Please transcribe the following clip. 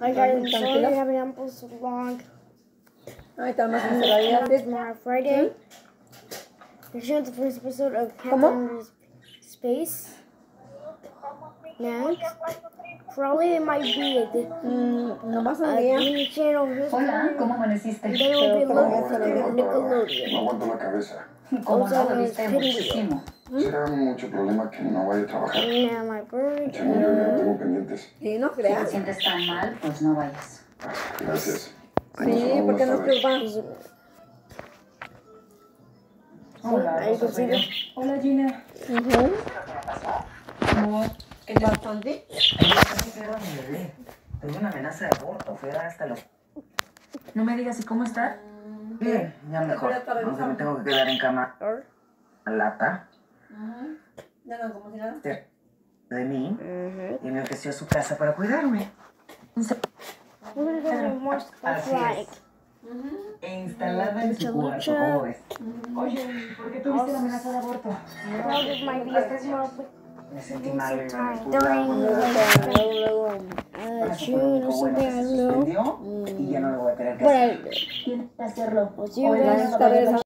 Hi guys, sorry I haven't posted so long. Ahí está más encerradita. Tomorrow Friday. Here's the first episode of Captain Space. Next, probably it might be a Nomás un día. Disney Channel history. Hola, ¿cómo amaneciste? And then it will be Pero Nickelodeon. No aguanto la cabeza. ¿Cómo sea, no dormiste es muchísimo? Será mucho problema que no vaya a trabajar. Yeah, my bird. Según yo ya tengo pendientes. Sí, no Si te creas. sientes tan mal, pues no vayas. Gracias. Sí, porque nos preocupa. Hola, Ahí Rosa, soy yo. Hola, Gina. ¿Cómo? Bastante. Ayer casi pierdo a mi bebé. Tuve una amenaza de aborto. Fui a dar hasta los... No me digas, ¿y cómo está? Bien, ya mejor. Aunque me tengo que quedar en cama. Lata. Ya no, como si nada. De mí. Y me ofreció su casa para cuidarme. We're gonna do more stuff Así like es. E instalada en su cuarto. ¿Cómo ves? Oye, ¿por qué tuviste la amenaza de aborto? probably might be a more Me sentí mal en time el during Luego. June or something, I don't know. Y ya no me voy a tener que But hacer. I Tienes que hacerlo. will see you Oigan, guys. Está regresando.